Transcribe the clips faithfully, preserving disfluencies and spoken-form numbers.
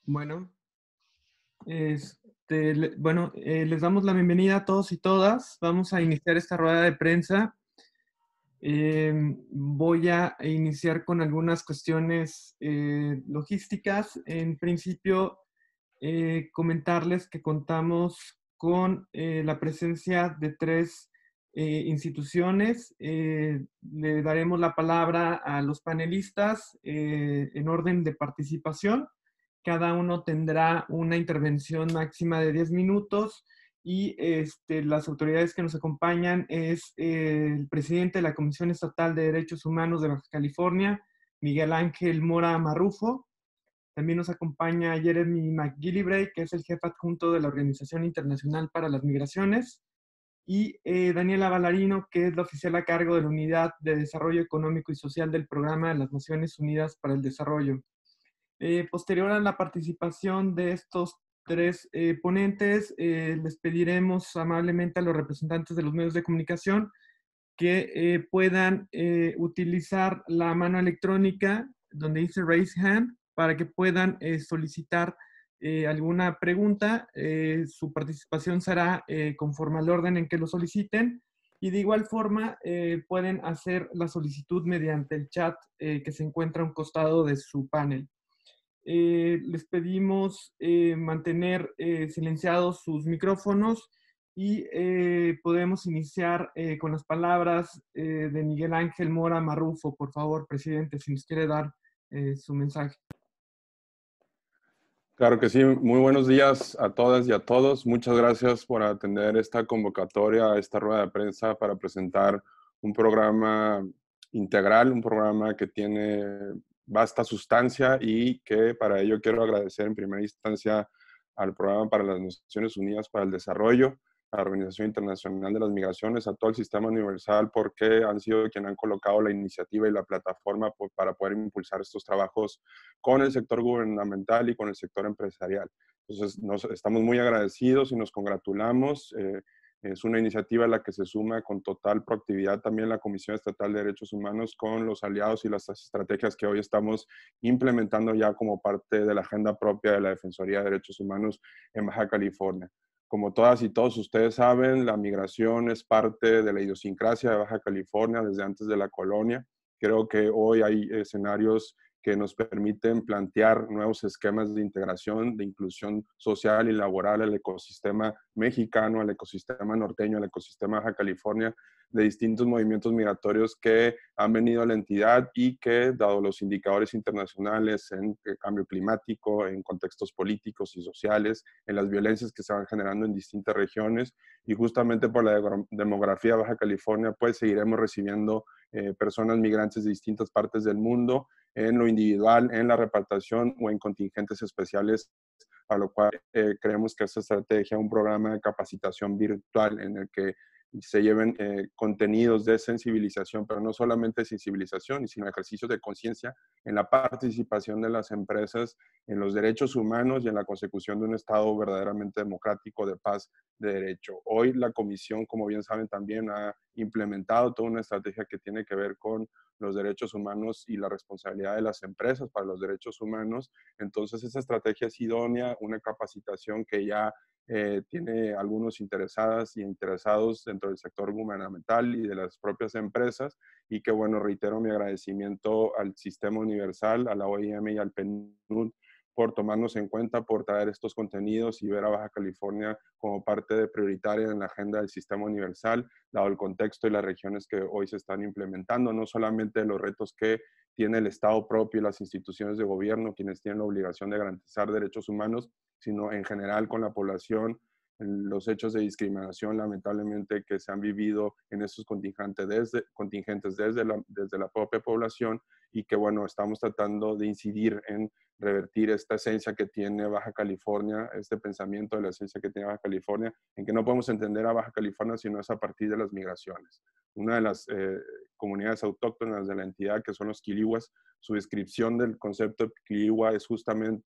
Bueno, este, le- bueno, eh, les damos la bienvenida a todos y todas. Vamos a iniciar esta rueda de prensa. Em, voy a iniciar con algunas cuestiones eh, logísticas. En principio, eh, comentarles que contamos con eh, la presencia de tres eh, instituciones. Eh, le daremos la palabra a los panelistas eh, en orden de participación. Cada uno tendrá una intervención máxima de diez minutos y este, las autoridades que nos acompañan es eh, el presidente de la Comisión Estatal de Derechos Humanos de Baja California, Miguel Ángel Mora Marrufo. También nos acompaña Jeremy McGillivray, que es el jefe adjunto de la Organización Internacional para las Migraciones, y eh, Daniela Ballarino, que es la oficial a cargo de la Unidad de Desarrollo Económico y Social del Programa de las Naciones Unidas para el Desarrollo. Eh, posterior a la participación de estos tres eh, ponentes, eh, les pediremos amablemente a los representantes de los medios de comunicación que eh, puedan eh, utilizar la mano electrónica donde dice Raise Hand para que puedan eh, solicitar eh, alguna pregunta. Eh, su participación será eh, conforme al orden en que lo soliciten. Y de igual forma eh, pueden hacer la solicitud mediante el chat eh, que se encuentra a un costado de su panel. Eh, les pedimos eh, mantener eh, silenciados sus micrófonos y eh, podemos iniciar eh, con las palabras eh, de Miguel Ángel Mora Marrufo. Por favor, presidente, si nos quiere dar eh, su mensaje. Claro que sí, muy buenos días a todas y a todos. Muchas gracias por atender esta convocatoria, esta rueda de prensa para presentar un programa integral, un programa que tiene vasta sustancia y que para ello quiero agradecer en primera instancia al Programa para las Naciones Unidas para el Desarrollo, a la Organización Internacional de las Migraciones, a todo el Sistema Universal, porque han sido quienes han colocado la iniciativa y la plataforma para poder impulsar estos trabajos con el sector gubernamental y con el sector empresarial. Entonces, nos, estamos muy agradecidos y nos congratulamos. Eh, es una iniciativa a la que se suma con total proactividad también la Comisión Estatal de Derechos Humanos con los aliados y las estrategias que hoy estamos implementando ya como parte de la agenda propia de la Defensoría de Derechos Humanos en Baja California. Como todas y todos ustedes saben, la migración es parte de la idiosincrasia de Baja California desde antes de la colonia. Creo que hoy hay escenarios que nos permiten plantear nuevos esquemas de integración, de inclusión social y laboral al ecosistema mexicano, al ecosistema norteño, al ecosistema Baja California, de distintos movimientos migratorios que han venido a la entidad y que, dado los indicadores internacionales en cambio climático, en contextos políticos y sociales, en las violencias que se van generando en distintas regiones, y justamente por la demografía de Baja California, pues seguiremos recibiendo eh, personas migrantes de distintas partes del mundo, en lo individual, en la repartición o en contingentes especiales, a lo cual eh, creemos que esta estrategia, un programa de capacitación virtual en el que se lleven eh, contenidos de sensibilización, pero no solamente sensibilización, sino ejercicios de conciencia en la participación de las empresas en los derechos humanos y en la consecución de un Estado verdaderamente democrático, de paz, de derecho. Hoy la Comisión, como bien saben, también ha implementado toda una estrategia que tiene que ver con los derechos humanos y la responsabilidad de las empresas para los derechos humanos. Entonces, esa estrategia es idónea, una capacitación que ya eh, tiene algunos interesadas y interesados dentro del sector gubernamental y de las propias empresas, y que, bueno, reitero mi agradecimiento al Sistema Universal, a la O I M y al P N U D por tomarnos en cuenta, por traer estos contenidos y ver a Baja California como parte de prioritaria en la agenda del Sistema Universal, dado el contexto y las regiones que hoy se están implementando, no solamente los retos que tiene el Estado propio y las instituciones de gobierno, quienes tienen la obligación de garantizar derechos humanos, sino en general con la población, los hechos de discriminación lamentablemente que se han vivido en estos contingentes desde, contingentes desde, la, desde la propia población, y que, bueno, estamos tratando de incidir en revertir esta esencia que tiene Baja California, este pensamiento de la esencia que tiene Baja California, en que no podemos entender a Baja California sino es a partir de las migraciones. Una de las eh, comunidades autóctonas de la entidad, que son los quilihuas, su descripción del concepto de quiligua es justamente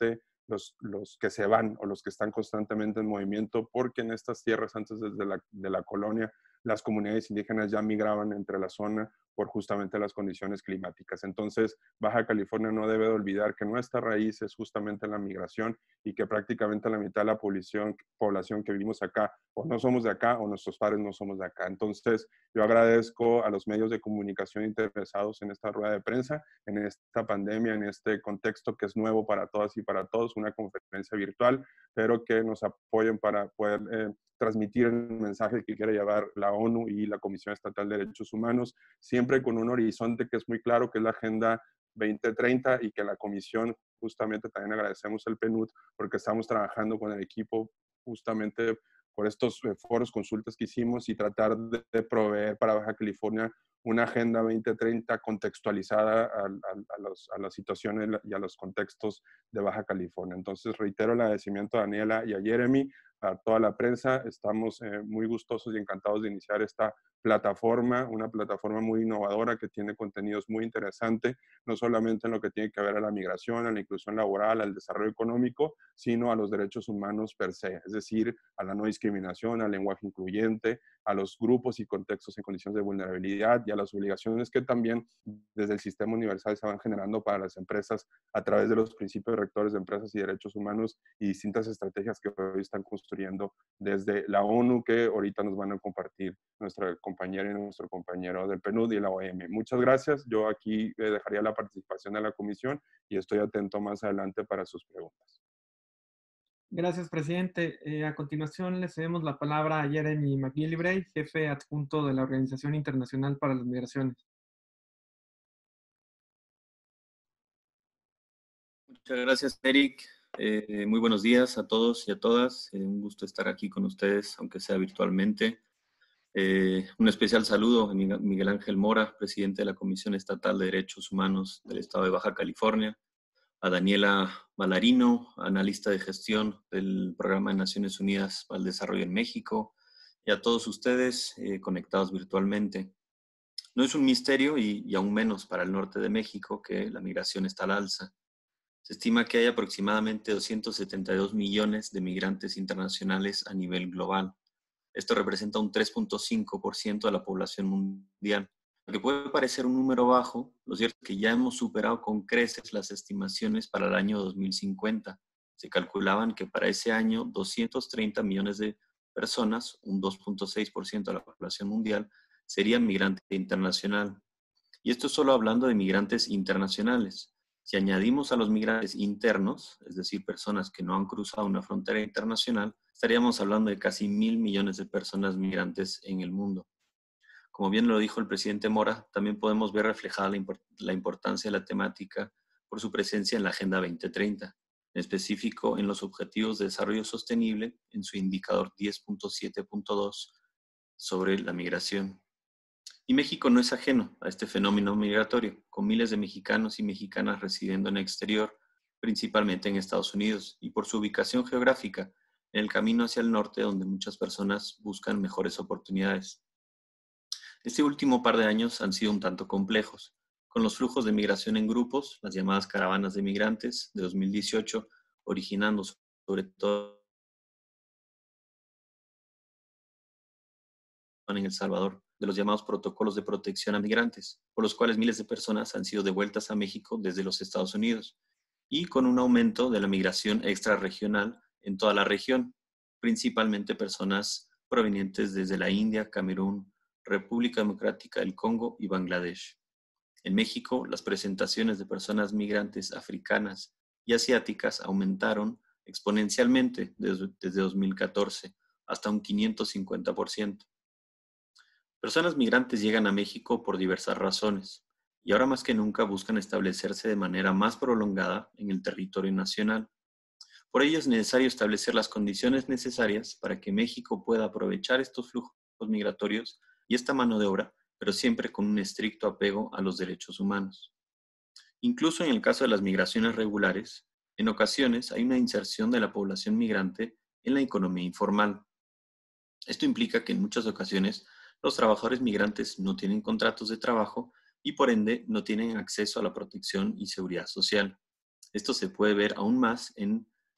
los, los que se van o los que están constantemente en movimiento, porque en estas tierras antes de la, de la colonia las comunidades indígenas ya migraban entre la zona por justamente las condiciones climáticas. Entonces, Baja California no debe de olvidar que nuestra raíz es justamente la migración y que prácticamente la mitad de la población, población que vivimos acá o no somos de acá o nuestros padres no somos de acá. Entonces, yo agradezco a los medios de comunicación interesados en esta rueda de prensa, en esta pandemia, en este contexto que es nuevo para todas y para todos, una conferencia virtual, pero que nos apoyen para poder eh, transmitir el mensaje que quiere llevar la ONU y la Comisión Estatal de Derechos Humanos, siempre con un horizonte que es muy claro, que es la Agenda veinte treinta, y que la Comisión, justamente también agradecemos al P N U D, porque estamos trabajando con el equipo justamente por estos foros, consultas que hicimos, y tratar de, de proveer para Baja California una Agenda veinte treinta contextualizada a, a, a, los, a las situaciones y a los contextos de Baja California. Entonces, reitero el agradecimiento a Daniela y a Jeremy, a toda la prensa. Estamos eh, muy gustosos y encantados de iniciar esta plataforma, una plataforma muy innovadora que tiene contenidos muy interesantes, no solamente en lo que tiene que ver a la migración, a la inclusión laboral, al desarrollo económico, sino a los derechos humanos per se, es decir, a la no discriminación, al lenguaje incluyente, a los grupos y contextos en condiciones de vulnerabilidad y a las obligaciones que también desde el sistema universal se van generando para las empresas a través de los principios rectores de empresas y derechos humanos y distintas estrategias que hoy están construyendo desde la ONU, que ahorita nos van a compartir nuestra compañera y nuestro compañero del P N U D y la O M. Muchas gracias. Yo aquí dejaría la participación de la comisión y estoy atento más adelante para sus preguntas. Gracias, presidente. Eh, a continuación, le cedemos la palabra a Jeremy McGillivray, jefe adjunto de la Organización Internacional para las Migraciones. Muchas gracias, Eric. Eh, muy buenos días a todos y a todas. Eh, un gusto estar aquí con ustedes, aunque sea virtualmente. Eh, un especial saludo a Miguel Ángel Mora, presidente de la Comisión Estatal de Derechos Humanos del Estado de Baja California, a Daniela Malarino, analista de gestión del Programa de Naciones Unidas para el Desarrollo en México, y a todos ustedes eh, conectados virtualmente. No es un misterio, y, y aún menos para el norte de México, que la migración está al alza. Se estima que hay aproximadamente doscientos setenta y dos millones de migrantes internacionales a nivel global. Esto representa un tres punto cinco por ciento de la población mundial. Aunque puede parecer un número bajo, lo cierto es que ya hemos superado con creces las estimaciones para el año dos mil cincuenta. Se calculaban que para ese año doscientos treinta millones de personas, un dos punto seis por ciento de la población mundial, serían migrante internacional. Y esto es solo hablando de migrantes internacionales. Si añadimos a los migrantes internos, es decir, personas que no han cruzado una frontera internacional, estaríamos hablando de casi mil millones de personas migrantes en el mundo. Como bien lo dijo el presidente Mora, también podemos ver reflejada la, import la importancia de la temática por su presencia en la Agenda veinte treinta, en específico en los Objetivos de Desarrollo Sostenible, en su indicador diez punto siete punto dos sobre la migración. Y México no es ajeno a este fenómeno migratorio, con miles de mexicanos y mexicanas residiendo en el exterior, principalmente en Estados Unidos, y por su ubicación geográfica, en el camino hacia el norte, donde muchas personas buscan mejores oportunidades. Este último par de años han sido un tanto complejos, con los flujos de migración en grupos, las llamadas caravanas de migrantes de dos mil dieciocho, originando sobre todo en El Salvador, de los llamados protocolos de protección a migrantes, por los cuales miles de personas han sido devueltas a México desde los Estados Unidos, y con un aumento de la migración extrarregional en toda la región, principalmente personas provenientes desde la India, Camerún, República Democrática del Congo y Bangladesh. En México, las presentaciones de personas migrantes africanas y asiáticas aumentaron exponencialmente desde, desde dos mil catorce hasta un quinientos cincuenta por ciento. Personas migrantes llegan a México por diversas razones y ahora más que nunca buscan establecerse de manera más prolongada en el territorio nacional. Por ello es necesario establecer las condiciones necesarias para que México pueda aprovechar estos flujos migratorios y esta mano de obra, pero siempre con un estricto apego a los derechos humanos. Incluso en el caso de las migraciones regulares, en ocasiones hay una inserción de la población migrante en la economía informal. Esto implica que en muchas ocasiones los trabajadores migrantes no tienen contratos de trabajo y por ende no tienen acceso a la protección y seguridad social. Esto se puede ver aún más en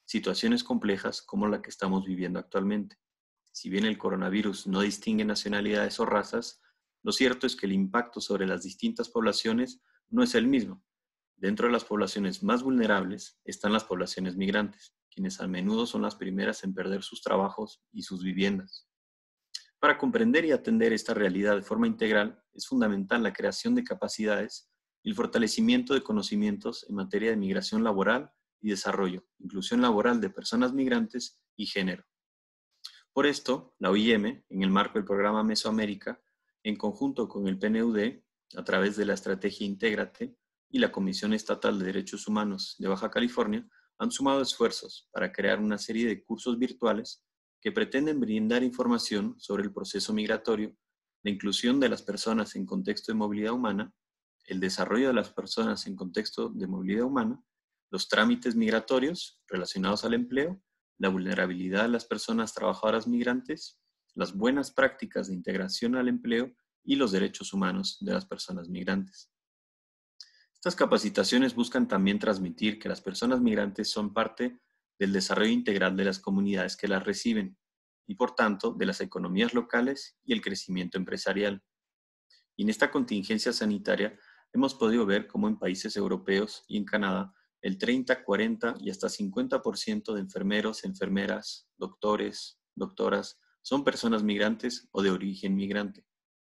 situaciones complejas como la que estamos viviendo actualmente. Si bien el coronavirus no distingue nacionalidades o razas, lo cierto es que el impacto sobre las distintas poblaciones no es el mismo. Dentro de las poblaciones más vulnerables están las poblaciones migrantes, quienes a menudo son las primeras en perder sus trabajos y sus viviendas. Para comprender y atender esta realidad de forma integral, es fundamental la creación de capacidades y el fortalecimiento de conocimientos en materia de migración laboral y desarrollo, inclusión laboral de personas migrantes y género. Por esto, la O I M, en el marco del programa Mesoamérica, en conjunto con el P N U D, a través de la estrategia Intégrate y la Comisión Estatal de Derechos Humanos de Baja California, han sumado esfuerzos para crear una serie de cursos virtuales que pretenden brindar información sobre el proceso migratorio, la inclusión de las personas en contexto de movilidad humana, el desarrollo de las personas en contexto de movilidad humana, los trámites migratorios relacionados al empleo, la vulnerabilidad de las personas trabajadoras migrantes, las buenas prácticas de integración al empleo y los derechos humanos de las personas migrantes. Estas capacitaciones buscan también transmitir que las personas migrantes son parte del desarrollo integral de las comunidades que las reciben y, por tanto, de las economías locales y el crecimiento empresarial. Y en esta contingencia sanitaria hemos podido ver cómo en países europeos y en Canadá el treinta, cuarenta y hasta cincuenta por ciento de enfermeros, enfermeras, doctores, doctoras son personas migrantes o de origen migrante.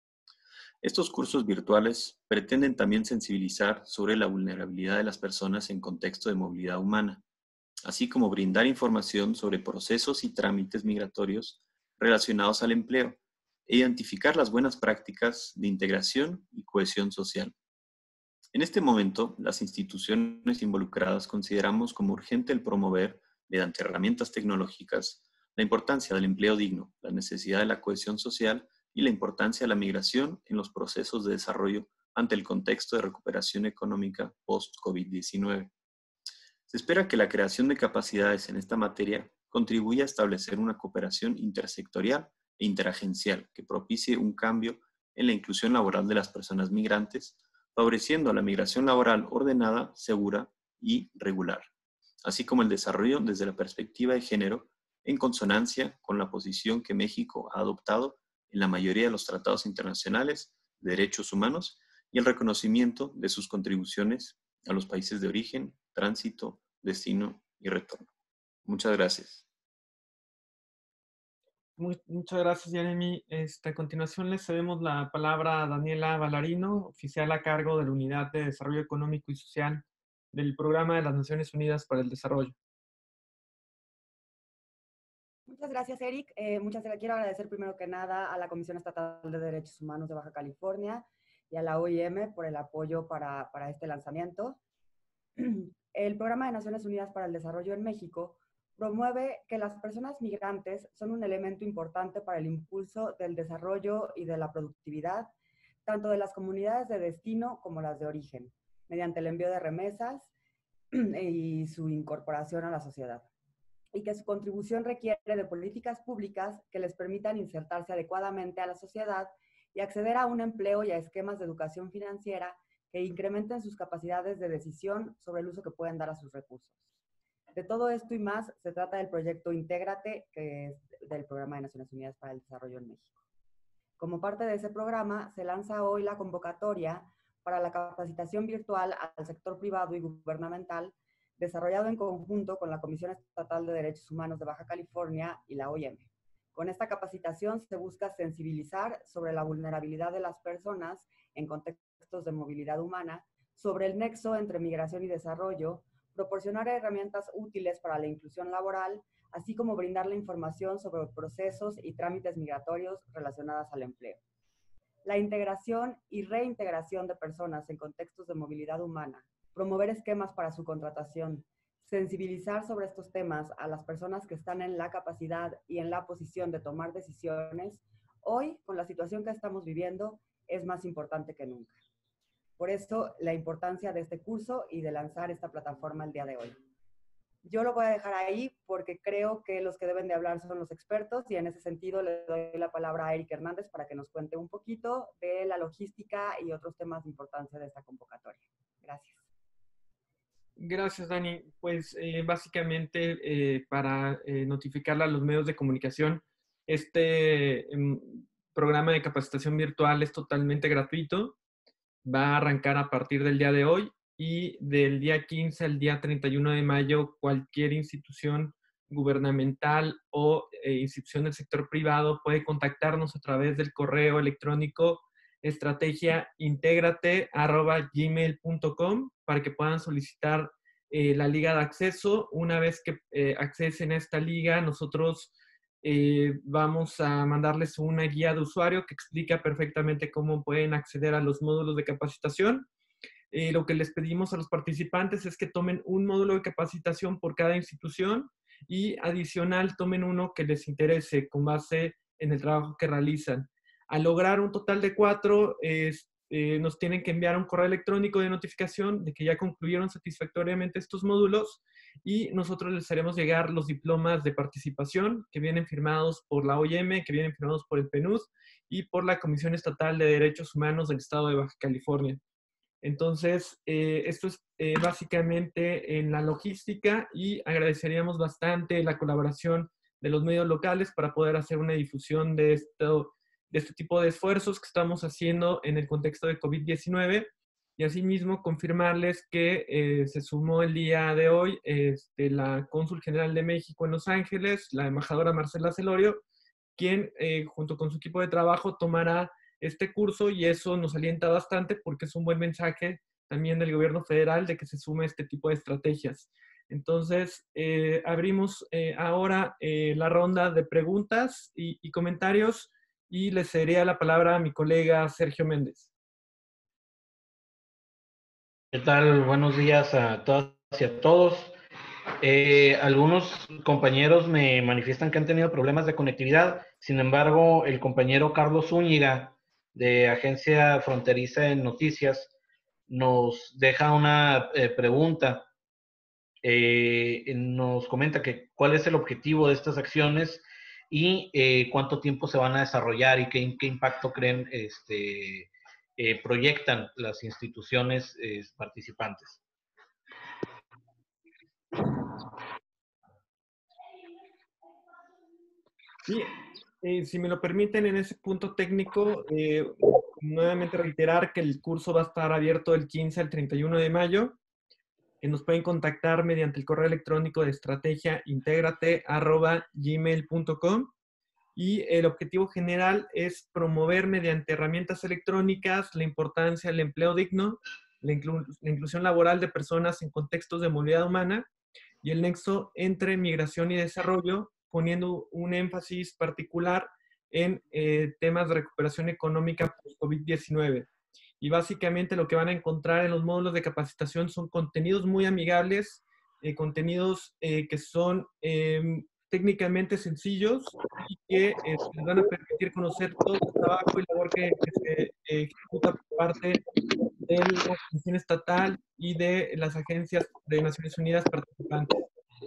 Estos cursos virtuales pretenden también sensibilizar sobre la vulnerabilidad de las personas en contexto de movilidad humana, así como brindar información sobre procesos y trámites migratorios relacionados al empleo e identificar las buenas prácticas de integración y cohesión social. En este momento, las instituciones involucradas consideramos como urgente el promover, mediante herramientas tecnológicas, la importancia del empleo digno, la necesidad de la cohesión social y la importancia de la migración en los procesos de desarrollo ante el contexto de recuperación económica post COVID diecinueve. Se espera que la creación de capacidades en esta materia contribuya a establecer una cooperación intersectorial e interagencial que propicie un cambio en la inclusión laboral de las personas migrantes, favoreciendo la migración laboral ordenada, segura y regular, así como el desarrollo desde la perspectiva de género en consonancia con la posición que México ha adoptado en la mayoría de los tratados internacionales de derechos humanos y el reconocimiento de sus contribuciones a los países de origen, tránsito, destino y retorno. Muchas gracias. Muy, muchas gracias, Jeremy. Este, a continuación le cedemos la palabra a Daniela Ballarino, oficial a cargo de la Unidad de Desarrollo Económico y Social del Programa de las Naciones Unidas para el Desarrollo. Muchas gracias, Eric. Eh, muchas gracias. Quiero agradecer primero que nada a la Comisión Estatal de Derechos Humanos de Baja California y a la O I M por el apoyo para, para este lanzamiento. El Programa de Naciones Unidas para el Desarrollo en México promueve que las personas migrantes son un elemento importante para el impulso del desarrollo y de la productividad, tanto de las comunidades de destino como las de origen, mediante el envío de remesas y su incorporación a la sociedad, y que su contribución requiere de políticas públicas que les permitan insertarse adecuadamente a la sociedad y acceder a un empleo y a esquemas de educación financiera que incrementen sus capacidades de decisión sobre el uso que pueden dar a sus recursos. De todo esto y más se trata del proyecto Intégrate, que es del Programa de Naciones Unidas para el Desarrollo en México. Como parte de ese programa, se lanza hoy la convocatoria para la capacitación virtual al sector privado y gubernamental, desarrollado en conjunto con la Comisión Estatal de Derechos Humanos de Baja California y la O I M. Con esta capacitación se busca sensibilizar sobre la vulnerabilidad de las personas en contextos de movilidad humana, sobre el nexo entre migración y desarrollo, proporcionar herramientas útiles para la inclusión laboral, así como brindar la información sobre procesos y trámites migratorios relacionados al empleo. La integración y reintegración de personas en contextos de movilidad humana, promover esquemas para su contratación, sensibilizar sobre estos temas a las personas que están en la capacidad y en la posición de tomar decisiones, hoy, con la situación que estamos viviendo, es más importante que nunca. Por eso, la importancia de este curso y de lanzar esta plataforma el día de hoy. Yo lo voy a dejar ahí porque creo que los que deben de hablar son los expertos y en ese sentido le doy la palabra a Eric Hernández para que nos cuente un poquito de la logística y otros temas de importancia de esta convocatoria. Gracias. Gracias, Dani. Pues eh, básicamente eh, para eh, notificarle a los medios de comunicación, este em, programa de capacitación virtual es totalmente gratuito. Va a arrancar a partir del día de hoy y del día quince al día treinta y uno de mayo, cualquier institución gubernamental o eh, institución del sector privado puede contactarnos a través del correo electrónico estrategiaintegrate arroba gmail punto com para que puedan solicitar eh, la liga de acceso. Una vez que eh, accesen a esta liga, nosotros eh, vamos a mandarles una guía de usuario que explica perfectamente cómo pueden acceder a los módulos de capacitación. Eh, lo que les pedimos a los participantes es que tomen un módulo de capacitación por cada institución y adicional tomen uno que les interese con base en el trabajo que realizan. Al lograr un total de cuatro, eh, eh, nos tienen que enviar un correo electrónico de notificación de que ya concluyeron satisfactoriamente estos módulos y nosotros les haremos llegar los diplomas de participación que vienen firmados por la O I M, que vienen firmados por el P N U D y por la Comisión Estatal de Derechos Humanos del Estado de Baja California. Entonces, eh, esto es eh, básicamente en la logística y agradeceríamos bastante la colaboración de los medios locales para poder hacer una difusión de, esto, de este tipo de esfuerzos que estamos haciendo en el contexto de COVID diecinueve y asimismo confirmarles que eh, se sumó el día de hoy este, la Cónsul General de México en Los Ángeles, la embajadora Marcela Celorio, quien eh, junto con su equipo de trabajo tomará este curso y eso nos alienta bastante porque es un buen mensaje también del gobierno federal de que se sume este tipo de estrategias. Entonces, eh, abrimos eh, ahora eh, la ronda de preguntas y, y comentarios y le cedería la palabra a mi colega Sergio Méndez. ¿Qué tal? Buenos días a todas y a todos. Eh, algunos compañeros me manifiestan que han tenido problemas de conectividad. Sin embargo, el compañero Carlos Zúñiga, de Agencia Fronteriza de Noticias, nos deja una eh, pregunta. Eh, nos comenta que cuál es el objetivo de estas acciones y eh, cuánto tiempo se van a desarrollar y qué, qué impacto creen este, eh, proyectan las instituciones eh, participantes. Sí, eh, si me lo permiten, en ese punto técnico, eh, nuevamente reiterar que el curso va a estar abierto del quince al treinta y uno de mayo, que nos pueden contactar mediante el correo electrónico de estrategiaintegrate arroba gmail punto com y el objetivo general es promover mediante herramientas electrónicas la importancia del empleo digno, la, inclu la inclusión laboral de personas en contextos de movilidad humana y el nexo entre migración y desarrollo, poniendo un énfasis particular en eh, temas de recuperación económica post-COVID diecinueve. Y básicamente lo que van a encontrar en los módulos de capacitación son contenidos muy amigables, eh, contenidos eh, que son eh, técnicamente sencillos y que eh, les van a permitir conocer todo el trabajo y labor que, que se eh, ejecuta por parte de la Comisión Estatal y de las agencias de Naciones Unidas participantes.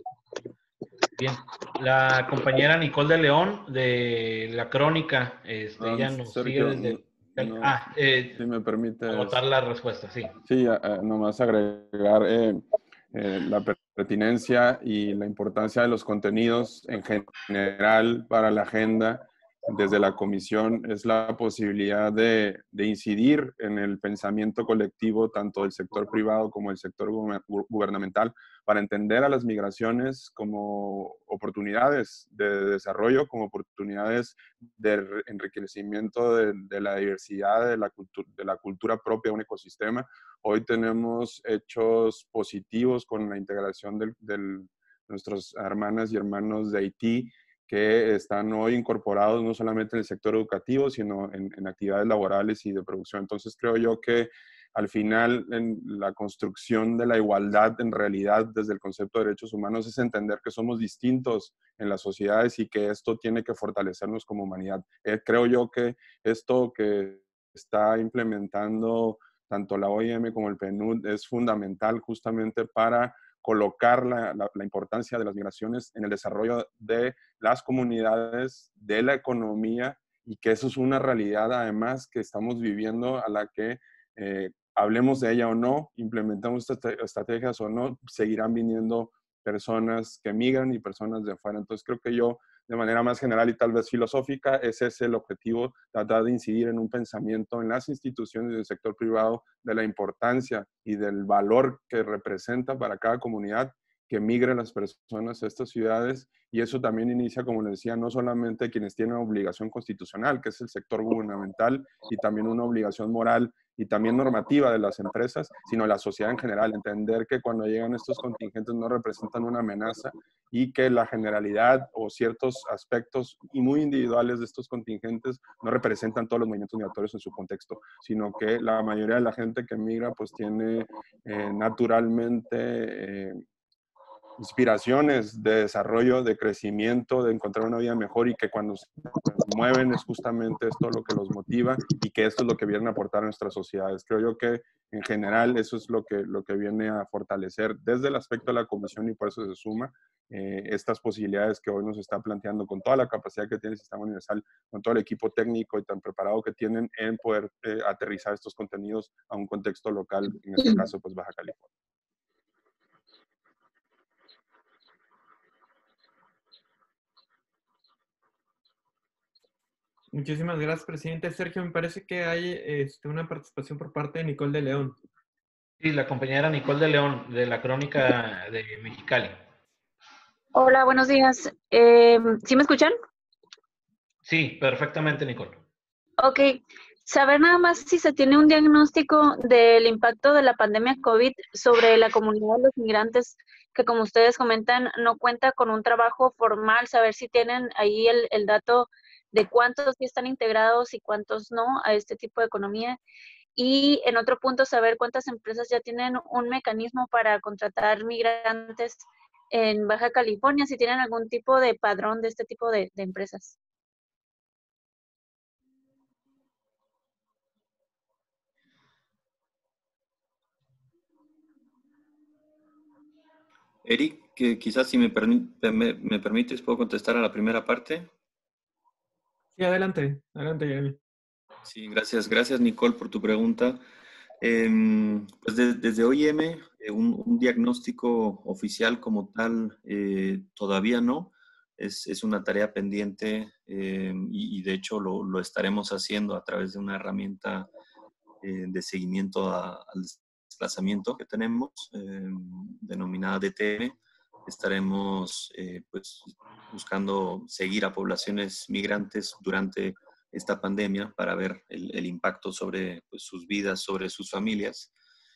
Bien, la compañera Nicole de León de La Crónica, este, ella nos Sergio, sigue desde... no, ah, eh, si me permites agotar la respuesta, sí. Sí, uh, nomás agregar eh, eh, la pertinencia y la importancia de los contenidos en general para la agenda desde la comisión es la posibilidad de, de incidir en el pensamiento colectivo tanto del sector privado como del sector gubernamental para entender a las migraciones como oportunidades de desarrollo, como oportunidades de enriquecimiento de, de la diversidad, de la, cultura, de la cultura propia de un ecosistema. Hoy tenemos hechos positivos con la integración de nuestras hermanas y hermanos de Haití, que están hoy incorporados no solamente en el sector educativo, sino en, en actividades laborales y de producción. Entonces creo yo que al final en la construcción de la igualdad en realidad desde el concepto de derechos humanos es entender que somos distintos en las sociedades y que esto tiene que fortalecernos como humanidad. Eh, creo yo que esto que está implementando tanto la O I M como el P N U D es fundamental justamente para colocar la, la, la importancia de las migraciones en el desarrollo de las comunidades, de la economía, y que eso es una realidad además que estamos viviendo a la que eh, hablemos de ella o no, implementamos estas estrategias o no, seguirán viniendo personas que migran y personas de afuera. Entonces creo que yo, de manera más general y tal vez filosófica, ese es el objetivo, tratar de incidir en un pensamiento en las instituciones del sector privado de la importancia y del valor que representa para cada comunidad que migren las personas a estas ciudades, y eso también inicia, como les decía, no solamente quienes tienen obligación constitucional, que es el sector gubernamental, y también una obligación moral y también normativa de las empresas, sino la sociedad en general, entender que cuando llegan estos contingentes no representan una amenaza y que la generalidad o ciertos aspectos y muy individuales de estos contingentes no representan todos los movimientos migratorios en su contexto, sino que la mayoría de la gente que migra pues tiene eh, naturalmente eh, inspiraciones de desarrollo, de crecimiento, de encontrar una vida mejor, y que cuando se mueven es justamente esto lo que los motiva y que esto es lo que vienen a aportar a nuestras sociedades. Creo yo que en general eso es lo que, lo que viene a fortalecer desde el aspecto de la comisión, y por eso se suma eh, estas posibilidades que hoy nos está planteando con toda la capacidad que tiene el Sistema Universal, con todo el equipo técnico y tan preparado que tienen en poder eh, aterrizar estos contenidos a un contexto local, en este caso pues Baja California. Muchísimas gracias, presidente. Sergio, me parece que hay este, una participación por parte de Nicole de León. Sí, la compañera Nicole de León, de la Crónica de Mexicali. Hola, buenos días. Eh, ¿sí me escuchan? Sí, perfectamente, Nicole. Ok. Saber nada más si se tiene un diagnóstico del impacto de la pandemia COVID sobre la comunidad de los migrantes, que como ustedes comentan, no cuenta con un trabajo formal, saber si tienen ahí el, el dato de cuántos sí están integrados y cuántos no a este tipo de economía. Y en otro punto, saber cuántas empresas ya tienen un mecanismo para contratar migrantes en Baja California, si tienen algún tipo de padrón de este tipo de, de empresas. Eric, que quizás si me, permi- me, me permites, puedo contestar a la primera parte. Sí, adelante, adelante, Jeremy. Sí, gracias, gracias Nicole por tu pregunta. Eh, pues de- desde O I M, eh, un, un diagnóstico oficial como tal eh, todavía no. Es, es una tarea pendiente eh, y, y de hecho lo, lo estaremos haciendo a través de una herramienta eh, de seguimiento a- al desplazamiento que tenemos, eh, denominada D T M. Estaremos eh, pues, buscando seguir a poblaciones migrantes durante esta pandemia para ver el, el impacto sobre pues, sus vidas, sobre sus familias.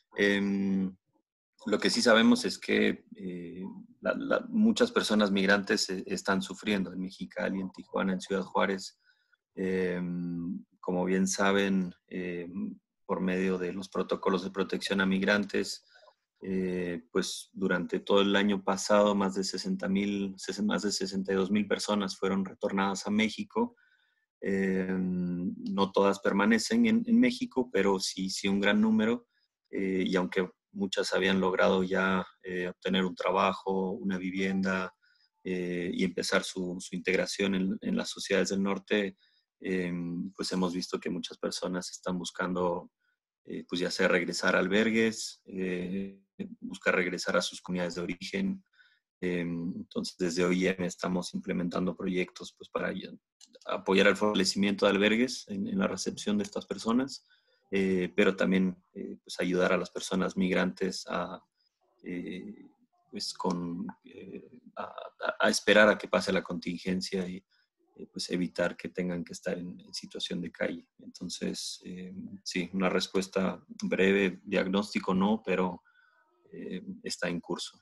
Eh, lo que sí sabemos es que eh, la, la, muchas personas migrantes eh, están sufriendo en Mexicali, en Tijuana, en Ciudad Juárez. Eh, como bien saben, eh, por medio de los protocolos de protección a migrantes, eh, pues durante todo el año pasado más de sesenta mil, más de sesenta y dos mil personas fueron retornadas a México. Eh, no todas permanecen en, en, México, pero sí, sí un gran número. Eh, y aunque muchas habían logrado ya eh, obtener un trabajo, una vivienda eh, y empezar su, su integración en, en, las sociedades del norte, eh, pues hemos visto que muchas personas están buscando, eh, pues ya sea regresar a albergues, eh, buscar regresar a sus comunidades de origen. Eh, entonces, desde O I M estamos implementando proyectos pues, para apoyar el fortalecimiento de albergues en, en la recepción de estas personas, eh, pero también eh, pues, ayudar a las personas migrantes a, eh, pues, con, eh, a, a, esperar a que pase la contingencia y eh, pues, evitar que tengan que estar en, en situación de calle. Entonces, eh, sí, una respuesta breve, diagnóstico no, pero eh, está en curso.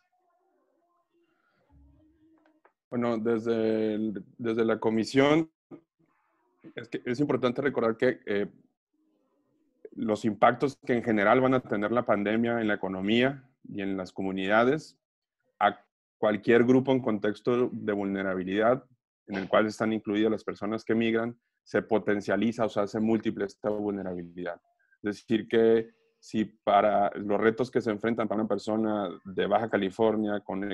Bueno, desde, el, desde la comisión es, que es importante recordar que eh, los impactos que en general van a tener la pandemia en la economía y en las comunidades a cualquier grupo en contexto de vulnerabilidad en el cual están incluidas las personas que migran, se potencializa o se hace múltiple esta vulnerabilidad. Es decir, que si para los retos que se enfrentan para una persona de Baja California con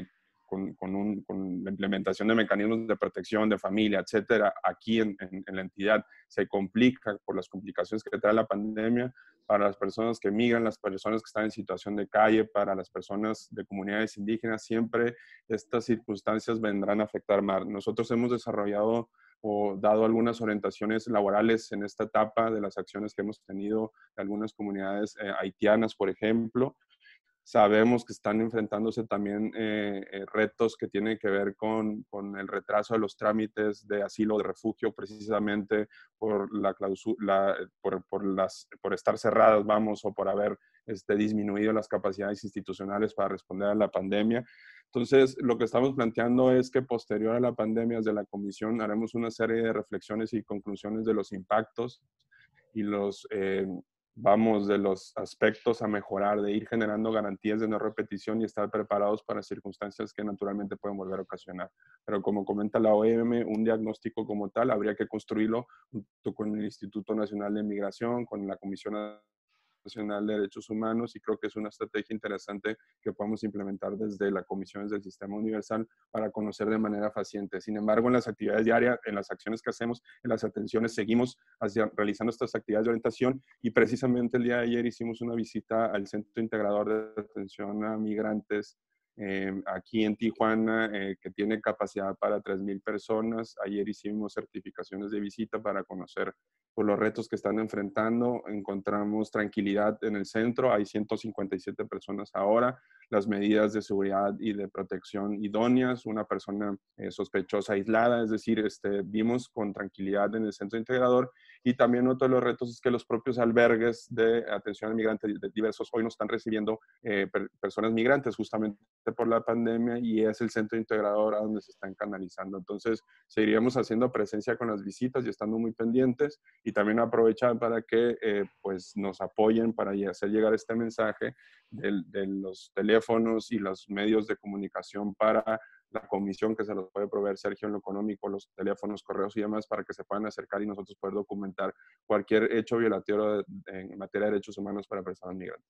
con, con, un, con la implementación de mecanismos de protección de familia, etcétera, aquí en, en, en la entidad se complica por las complicaciones que trae la pandemia para las personas que migran, las personas que están en situación de calle, para las personas de comunidades indígenas, siempre estas circunstancias vendrán a afectar más. Nosotros hemos desarrollado o dado algunas orientaciones laborales en esta etapa de las acciones que hemos tenido de algunas comunidades eh, haitianas, por ejemplo. Sabemos que están enfrentándose también eh, eh, retos que tienen que ver con, con el retraso de los trámites de asilo, de refugio, precisamente por, la clausura, por, por, las, por estar cerradas, vamos, o por haber este, disminuido las capacidades institucionales para responder a la pandemia. Entonces, lo que estamos planteando es que posterior a la pandemia, desde la Comisión, haremos una serie de reflexiones y conclusiones de los impactos y los... Eh, vamos, de los aspectos a mejorar, de ir generando garantías de no repetición y estar preparados para circunstancias que naturalmente pueden volver a ocasionar. Pero como comenta la O I M, un diagnóstico como tal habría que construirlo junto con el Instituto Nacional de Migración, con la Comisión Nacional de Derechos Humanos, y creo que es una estrategia interesante que podemos implementar desde la Comisión del Sistema Universal para conocer de manera fehaciente. Sin embargo, en las actividades diarias, en las acciones que hacemos, en las atenciones, seguimos hacia, realizando estas actividades de orientación, y precisamente el día de ayer hicimos una visita al Centro Integrador de Atención a Migrantes eh, aquí en Tijuana, eh, que tiene capacidad para tres mil personas. Ayer hicimos certificaciones de visita para conocer por los retos que están enfrentando. Encontramos tranquilidad en el centro, hay ciento cincuenta y siete personas ahora, las medidas de seguridad y de protección idóneas, una persona eh, sospechosa aislada, es decir, este, vimos con tranquilidad en el centro integrador. Y también otro de los retos es que los propios albergues de atención a migrantes diversos hoy no están recibiendo eh, per personas migrantes justamente por la pandemia, y es el centro integrador a donde se están canalizando. Entonces, seguiríamos haciendo presencia con las visitas y estando muy pendientes, y también aprovechar para que eh, pues nos apoyen para hacer llegar este mensaje de, de los teléfonos y los medios de comunicación para la comisión, que se los puede proveer Sergio en lo económico, los teléfonos, correos y demás, para que se puedan acercar y nosotros poder documentar cualquier hecho violatorio de, de, en materia de derechos humanos para personas migrantes.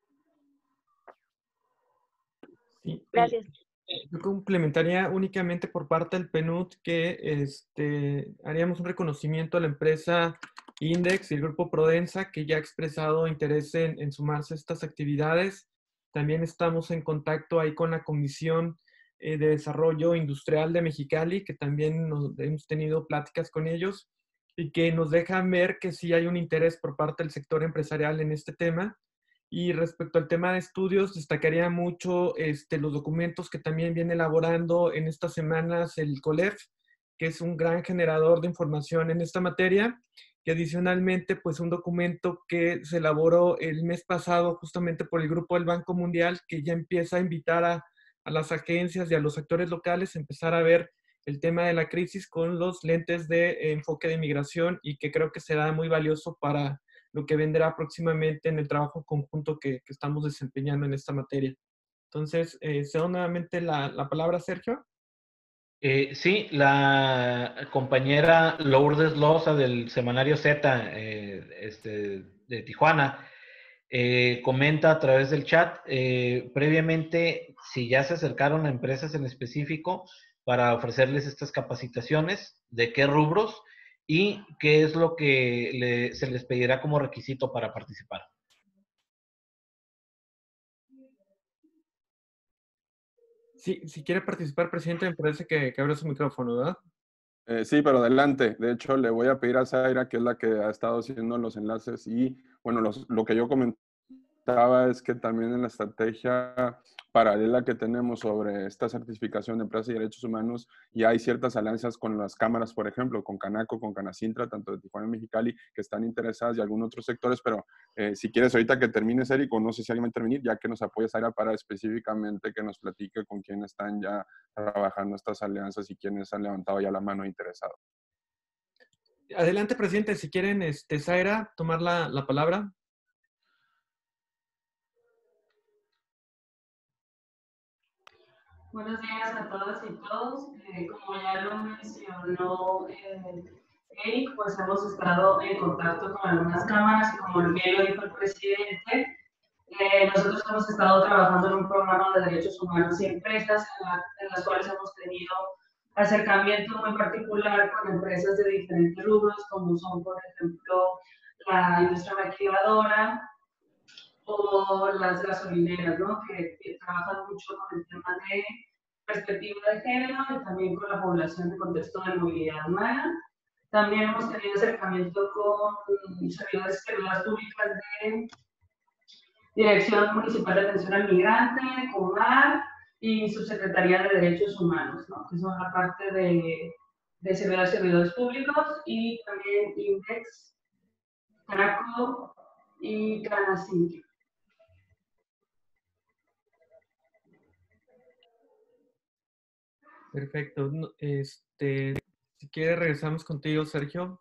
Sí, Gracias. Yo complementaría únicamente por parte del P N U D que este, haríamos un reconocimiento a la empresa Index y el grupo Prodensa, que ya ha expresado interés en, en sumarse a estas actividades. También estamos en contacto ahí con la Comisión eh, de Desarrollo Industrial de Mexicali, que también nos, hemos tenido pláticas con ellos y que nos dejan ver que sí hay un interés por parte del sector empresarial en este tema. Y respecto al tema de estudios, destacaría mucho este, los documentos que también viene elaborando en estas semanas el COLEF, que es un gran generador de información en esta materia, y adicionalmente, pues un documento que se elaboró el mes pasado justamente por el Grupo del Banco Mundial, que ya empieza a invitar a, a las agencias y a los actores locales a empezar a ver el tema de la crisis con los lentes de eh, enfoque de migración, y que creo que será muy valioso para lo que vendrá próximamente en el trabajo conjunto que, que estamos desempeñando en esta materia. Entonces, eh, cedo nuevamente la, la palabra a Sergio. Eh, sí, la compañera Lourdes Loza del semanario Z eh, este, de Tijuana eh, comenta a través del chat eh, previamente si ya se acercaron a empresas en específico para ofrecerles estas capacitaciones, de qué rubros y qué es lo que le, se les pedirá como requisito para participar. Sí, si quiere participar, presidente, me parece que, que abra su micrófono, ¿verdad? Eh, sí, pero adelante. De hecho, le voy a pedir a Zaira, que es la que ha estado haciendo los enlaces, y bueno, los, lo que yo comentaba es que también en la estrategia paralela que tenemos sobre esta certificación de empresas y derechos humanos, ya hay ciertas alianzas con las cámaras, por ejemplo, con Canaco, con Canacintra, tanto de Tijuana y Mexicali, que están interesadas, y algunos otros sectores, pero eh, si quieres ahorita que termine, Eric, o no sé si alguien va a intervenir, ya que nos apoya Zaira para específicamente que nos platique con quién están ya trabajando estas alianzas y quiénes han levantado ya la mano interesados. Adelante, presidente, si quieren, este, Zaira, tomar la, la palabra. Buenos días a todas y todos. Eh, como ya lo mencionó eh, Eric, pues hemos estado en contacto con algunas cámaras y como bien lo dijo el presidente, Eh, nosotros hemos estado trabajando en un programa de derechos humanos y empresas en, la, en las cuales hemos tenido acercamiento muy particular con empresas de diferentes rubros, como son, por ejemplo, la industria maquiladora o las gasolineras, ¿no? que, que trabajan mucho con el tema de perspectiva de género y también con la población de contexto de movilidad humana. También hemos tenido acercamiento con servidores públicas de Dirección Municipal de Atención al Migrante, COMAR y Subsecretaría de Derechos Humanos, ¿no? que son la parte de, de servidores, servidores públicos, y también INDEX, CANACO y CANACINC. Perfecto. Este, si quieres, regresamos contigo, Sergio.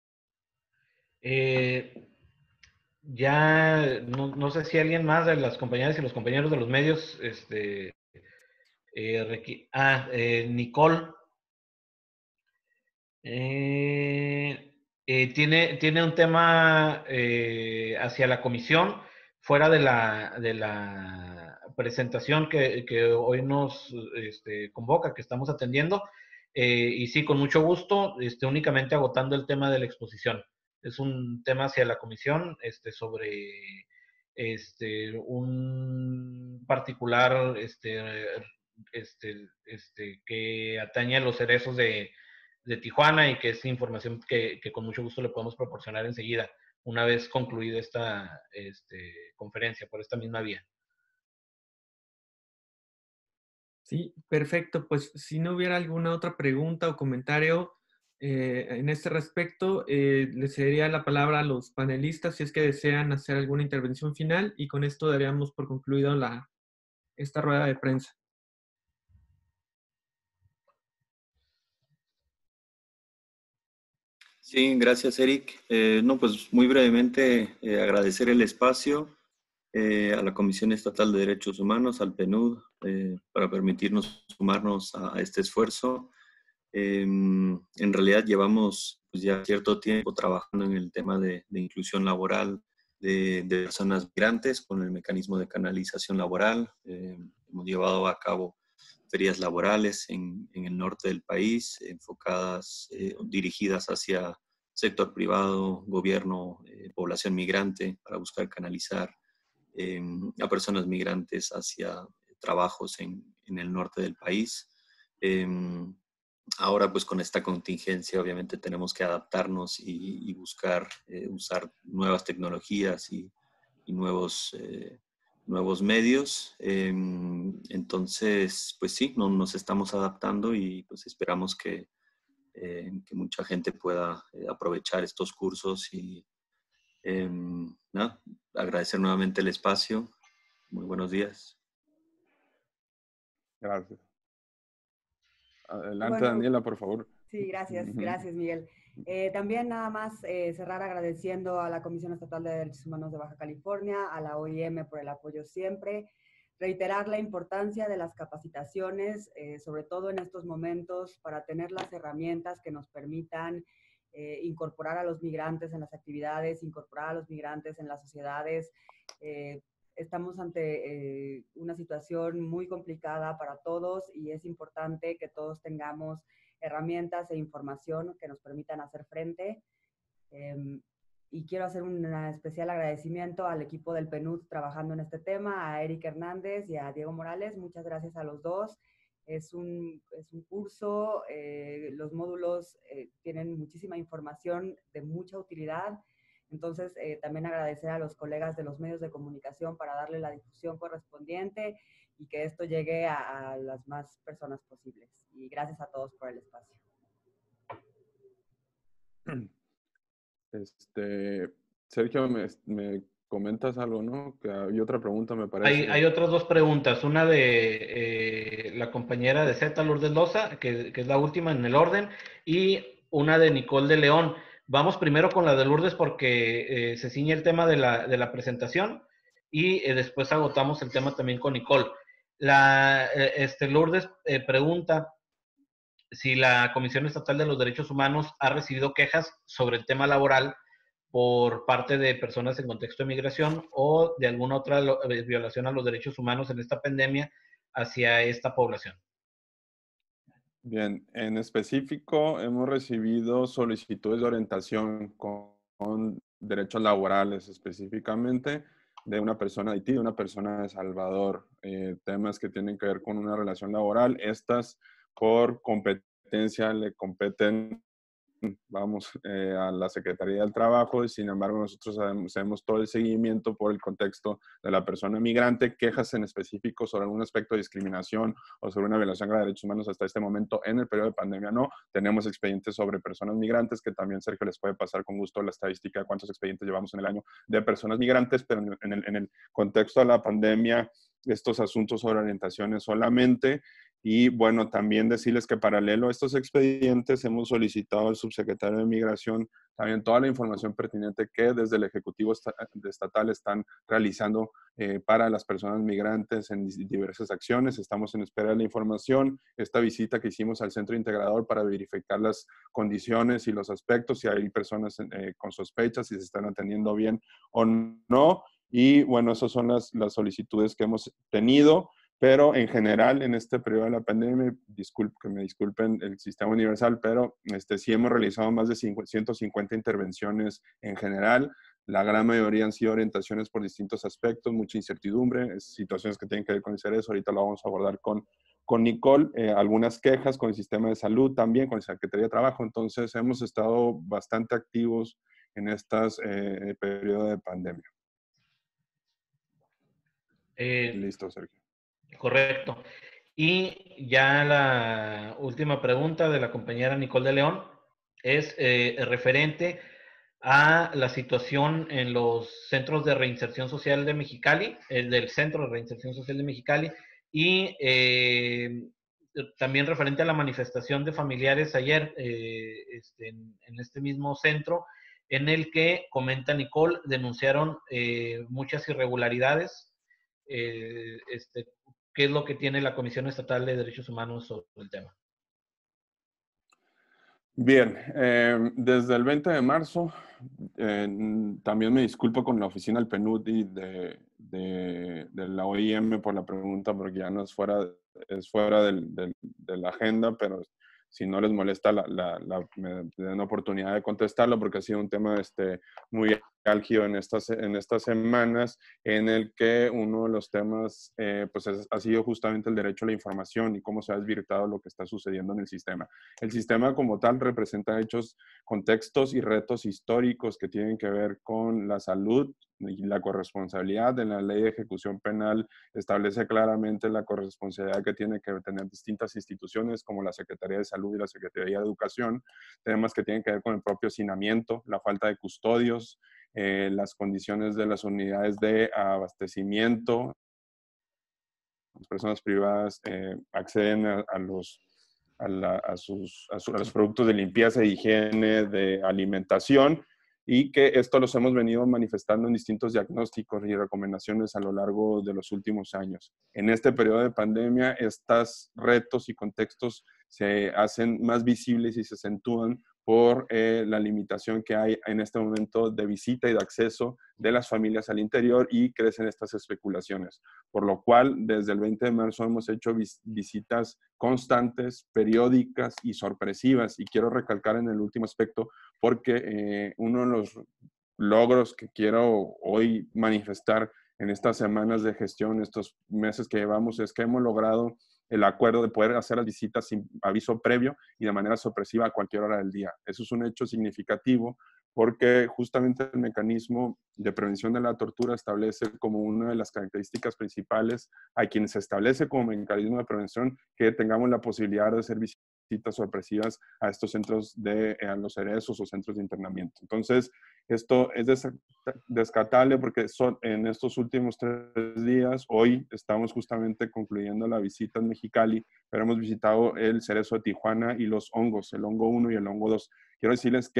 Eh, ya, no, no sé si alguien más de las compañeras y los compañeros de los medios, este, eh, ah, eh, Nicole, eh, eh, tiene, tiene un tema eh, hacia la comisión, fuera de la, de la presentación que, que hoy nos este, convoca, que estamos atendiendo, eh, y sí, con mucho gusto, este, únicamente agotando el tema de la exposición. Es un tema hacia la comisión este, sobre este, un particular este, este, este, que atañe a los cerezos de, de Tijuana, y que es información que, que con mucho gusto le podemos proporcionar enseguida, una vez concluida esta este, conferencia, por esta misma vía. Sí, perfecto. Pues si no hubiera alguna otra pregunta o comentario eh, en este respecto, eh, les cedería la palabra a los panelistas si es que desean hacer alguna intervención final, y con esto daríamos por concluido la, esta rueda de prensa. Sí, gracias, Eric. Eh, no, pues muy brevemente eh, agradecer el espacio eh, a la Comisión Estatal de Derechos Humanos, al PNUD, eh, para permitirnos sumarnos a, a este esfuerzo. Eh, en realidad llevamos pues, ya cierto tiempo trabajando en el tema de, de inclusión laboral de, de personas migrantes con el mecanismo de canalización laboral. Eh, hemos llevado a cabo ferias laborales en, en el norte del país, enfocadas, eh, dirigidas hacia sector privado, gobierno, eh, población migrante, para buscar canalizar eh, a personas migrantes hacia trabajos en, en el norte del país. Eh, ahora, pues con esta contingencia, obviamente tenemos que adaptarnos y, y buscar eh, usar nuevas tecnologías y, y nuevos... Eh, nuevos medios. Eh, entonces, pues sí, no, nos estamos adaptando y pues esperamos que, eh, que mucha gente pueda eh, aprovechar estos cursos y eh, nada, agradecer nuevamente el espacio. Muy buenos días. Gracias. Adelante, Bueno, Daniela, por favor. Sí, gracias, gracias, Miguel. Eh, también nada más eh, cerrar agradeciendo a la Comisión Estatal de Derechos Humanos de Baja California, a la O I M por el apoyo siempre, reiterar la importancia de las capacitaciones, eh, sobre todo en estos momentos, para tener las herramientas que nos permitan eh, incorporar a los migrantes en las actividades, incorporar a los migrantes en las sociedades. Eh, estamos ante eh, una situación muy complicada para todos y es importante que todos tengamos herramientas e información que nos permitan hacer frente. Eh, y quiero hacer un especial agradecimiento al equipo del PNUD trabajando en este tema, a Eric Hernández y a Diego Morales. Muchas gracias a los dos. Es un, es un curso, eh, los módulos eh, tienen muchísima información de mucha utilidad. Entonces, eh, también agradecer a los colegas de los medios de comunicación para darle la difusión correspondiente y que esto llegue a, a las más personas posibles. Y gracias a todos por el espacio. Este, Sergio, me, me comentas algo, ¿no? Que hay otra pregunta, me parece. Hay, hay otras dos preguntas. Una de eh, la compañera de Z, Lourdes Loza, que, que es la última en el orden, y una de Nicole de León. Vamos primero con la de Lourdes porque eh, se ciñe el tema de la, de la presentación, y eh, después agotamos el tema también con Nicole. La, eh, este, Lourdes eh, pregunta si la Comisión Estatal de los Derechos Humanos ha recibido quejas sobre el tema laboral por parte de personas en contexto de migración o de alguna otra violación a los derechos humanos en esta pandemia hacia esta población. Bien, en específico hemos recibido solicitudes de orientación con, con derechos laborales específicamente de una persona de Haití, de una persona de Salvador, eh, temas que tienen que ver con una relación laboral. Estas por competencia le competen, vamos, eh, a la Secretaría del Trabajo, y sin embargo nosotros hacemos todo el seguimiento por el contexto de la persona migrante. Quejas en específico sobre algún aspecto de discriminación o sobre una violación de derechos humanos hasta este momento en el periodo de pandemia no. Tenemos expedientes sobre personas migrantes, que también Sergio les puede pasar con gusto la estadística de cuántos expedientes llevamos en el año de personas migrantes, pero en el, en el contexto de la pandemia estos asuntos sobre orientaciones solamente. Y bueno, también decirles que paralelo a estos expedientes hemos solicitado al subsecretario de Migración también toda la información pertinente que desde el Ejecutivo Estatal están realizando eh, para las personas migrantes en diversas acciones. Estamos en espera de la información. Esta visita que hicimos al Centro Integrador para verificar las condiciones y los aspectos, si hay personas eh, con sospechas, si se están atendiendo bien o no. Y bueno, esas son las, las solicitudes que hemos tenido. Pero en general, en este periodo de la pandemia, disculpe, que me disculpen el sistema universal, pero este, sí hemos realizado más de ciento cincuenta intervenciones en general. La gran mayoría han sido orientaciones por distintos aspectos, mucha incertidumbre, situaciones que tienen que ver con el cerezo. Ahorita lo vamos a abordar con, con Nicole. Eh, algunas quejas con el sistema de salud también, con la Secretaría de Trabajo. Entonces, hemos estado bastante activos en este eh, periodo de pandemia. Eh, Listo, Sergio. Correcto. Y ya la última pregunta de la compañera Nicole de León es eh, referente a la situación en los centros de reinserción social de Mexicali, el del Centro de Reinserción Social de Mexicali, y eh, también referente a la manifestación de familiares ayer eh, este, en, en este mismo centro, en el que, comenta Nicole, denunciaron eh, muchas irregularidades. Eh, este, ¿Qué es lo que tiene la Comisión Estatal de Derechos Humanos sobre el tema? Bien, eh, desde el veinte de marzo, eh, también me disculpo con la oficina del PNUD de, de, de la O I M por la pregunta, porque ya no es fuera, es fuera del, del, de la agenda, pero si no les molesta, la, la, la, me den la oportunidad de contestarlo, porque ha sido un tema este, muy álgido en estas, en estas semanas, en el que uno de los temas eh, pues es, ha sido justamente el derecho a la información y cómo se ha desvirtuado lo que está sucediendo en el sistema. El sistema como tal representa hechos, contextos y retos históricos que tienen que ver con la salud y la corresponsabilidad. En la Ley de Ejecución Penal establece claramente la corresponsabilidad que tienen que tener distintas instituciones como la Secretaría de Salud y la Secretaría de Educación, temas que tienen que ver con el propio hacinamiento, la falta de custodios, eh, las condiciones de las unidades de abastecimiento. Las personas privadas eh, acceden a, a los A, la, a, sus, a, su, a los productos de limpieza, de higiene, de alimentación, y que esto los hemos venido manifestando en distintos diagnósticos y recomendaciones a lo largo de los últimos años. En este periodo de pandemia, estos retos y contextos se hacen más visibles y se acentúan por eh, la limitación que hay en este momento de visita y de acceso de las familias al interior, y crecen estas especulaciones. Por lo cual, desde el veinte de marzo hemos hecho vis visitas constantes, periódicas y sorpresivas. Y quiero recalcar en el último aspecto, porque eh, uno de los logros que quiero hoy manifestar en estas semanas de gestión, estos meses que llevamos, es que hemos logrado el acuerdo de poder hacer las visitas sin aviso previo y de manera sorpresiva a cualquier hora del día. Eso es un hecho significativo, porque justamente el mecanismo de prevención de la tortura establece como una de las características principales a quienes se establece como mecanismo de prevención que tengamos la posibilidad de hacer visitas sorpresivas a estos centros de a los cerezos o centros de internamiento. Entonces, esto es des descartable porque son en estos últimos tres días, hoy estamos justamente concluyendo la visita en Mexicali, pero hemos visitado el cerezo de Tijuana y los hongos, el hongo uno y el hongo dos. Quiero decirles que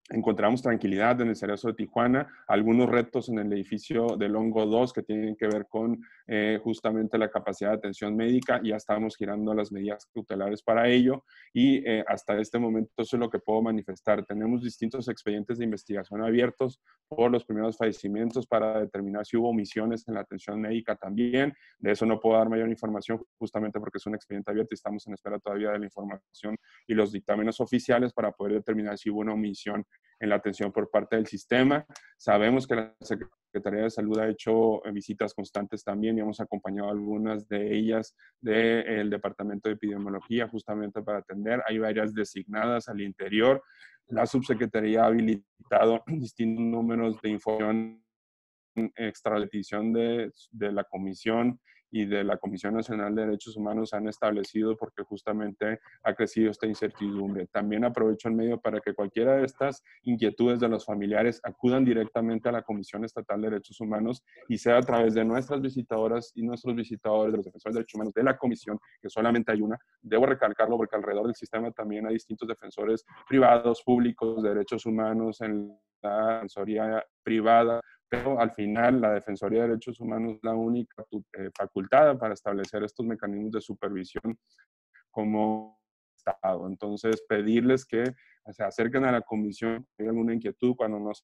encontramos tranquilidad en el Cerezo de Tijuana, algunos retos en el edificio del Hongo dos que tienen que ver con eh, justamente la capacidad de atención médica. Ya estamos girando las medidas cautelares para ello y eh, hasta este momento eso es lo que puedo manifestar. Tenemos distintos expedientes de investigación abiertos por los primeros fallecimientos para determinar si hubo omisiones en la atención médica también. De eso no puedo dar mayor información justamente porque es un expediente abierto y estamos en espera todavía de la información y los dictámenes oficiales para poder determinar si hubo una omisión en la atención por parte del sistema. Sabemos que la Secretaría de Salud ha hecho visitas constantes también y hemos acompañado algunas de ellas del Departamento de Epidemiología justamente para atender. Hay varias designadas al interior. La subsecretaría ha habilitado distintos números de información extradición de, de la Comisión y de la Comisión Nacional de Derechos Humanos han establecido porque justamente ha crecido esta incertidumbre. También aprovecho el medio para que cualquiera de estas inquietudes de los familiares acudan directamente a la Comisión Estatal de Derechos Humanos y sea a través de nuestras visitadoras y nuestros visitadores de los defensores de derechos humanos de la Comisión, que solamente hay una. Debo recalcarlo porque alrededor del sistema también hay distintos defensores privados, públicos, de derechos humanos en la defensoría privada, pero al final la Defensoría de Derechos Humanos es la única eh, facultada para establecer estos mecanismos de supervisión como Estado. Entonces, pedirles que se acerquen a la comisión, tengan alguna inquietud cuando nos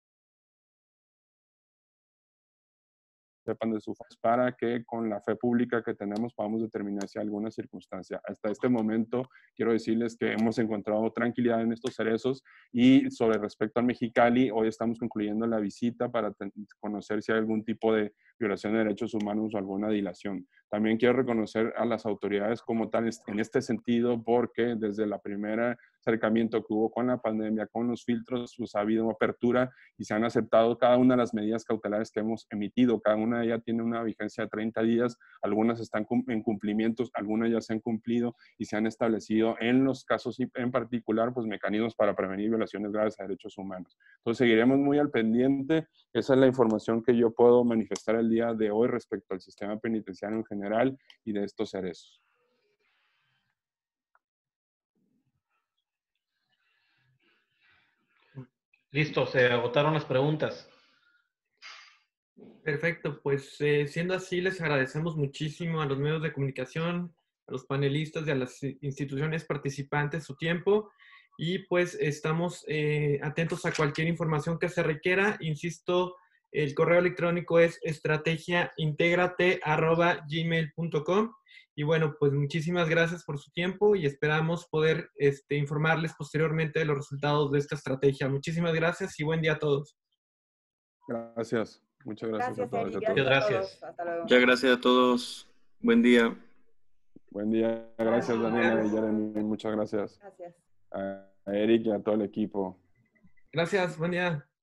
sepan de su fe, para que con la fe pública que tenemos podamos determinar si hay alguna circunstancia. Hasta este momento, quiero decirles que hemos encontrado tranquilidad en estos cerezos y sobre respecto al Mexicali, hoy estamos concluyendo la visita para conocer si hay algún tipo de violación de derechos humanos o alguna dilación. También quiero reconocer a las autoridades como tal en este sentido, porque desde la primera acercamiento que hubo con la pandemia, con los filtros, pues ha habido apertura y se han aceptado cada una de las medidas cautelares que hemos emitido. Cada una de ellas tiene una vigencia de treinta días, algunas están en cumplimientos, algunas ya se han cumplido y se han establecido en los casos en particular, pues mecanismos para prevenir violaciones graves a derechos humanos. Entonces seguiremos muy al pendiente. Esa es la información que yo puedo manifestar el día de hoy respecto al sistema penitenciario en general y de estos cerezos. Listo, se agotaron las preguntas. Perfecto, pues eh, siendo así, les agradecemos muchísimo a los medios de comunicación, a los panelistas y a las instituciones participantes su tiempo y pues estamos eh, atentos a cualquier información que se requiera. Insisto, el correo electrónico es estrategiaintegrate arroba gmail punto com y bueno, pues muchísimas gracias por su tiempo y esperamos poder este, informarles posteriormente de los resultados de esta estrategia. Muchísimas gracias y buen día a todos. Gracias. Muchas gracias, Gracias, a todos. Eric. A todos. Gracias a Gracias. todos. Hasta luego. Muchas gracias a todos. Buen día. Buen día. Gracias, Daniela y Jeremy. Muchas gracias. Gracias. A Eric y a todo el equipo. Gracias, buen día.